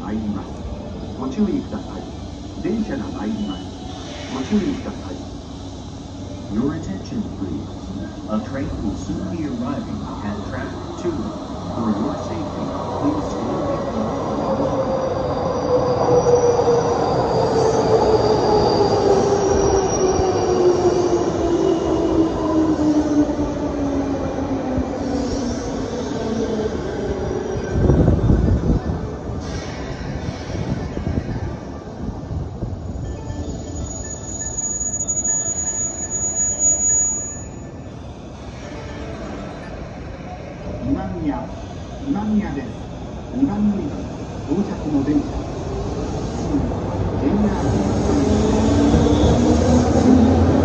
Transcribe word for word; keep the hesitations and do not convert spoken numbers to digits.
参ります。ご注意ください。電車が参ります。ご注意ください。 Your attention, please. A train will soon be arriving at track two. For your safety, please slowly 今宮、今宮です。にばん乗り場到着の電車。すぐ ジェイアール に乗ります。